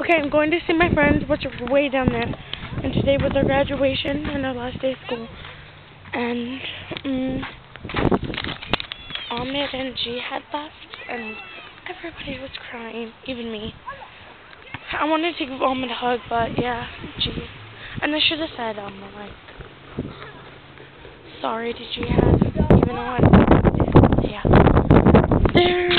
Okay, I'm going to see my friends, which are way down there. And today was our graduation and our last day of school. And Ahmed and G had left, and everybody was crying, even me. I wanted to give Ahmed a hug, but yeah, G. And I should have said, like, sorry to Jihad, even though I did. Yeah. There.